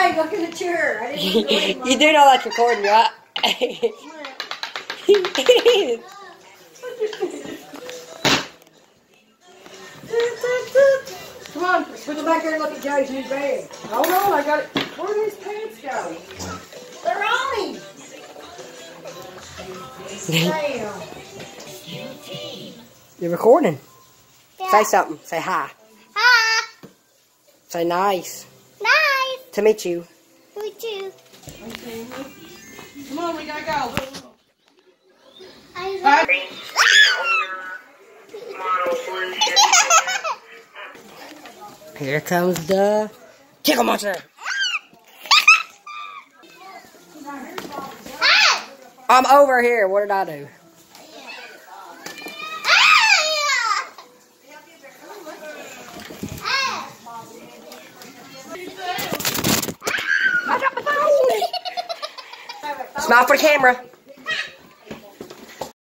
Hey, look at the chair. I didn't You do know that's recording, right? Come on, put it back there and look at Joey's new bag. Hold on, I got it. Where did his pants go? They're on him. Damn. You're recording. Yeah. Say something. Say hi. Hi. Say nice. Nice. To meet you. Me too. Come on, we gotta go. Here comes the tickle monster. I'm over here. What did I do? Smile for the camera.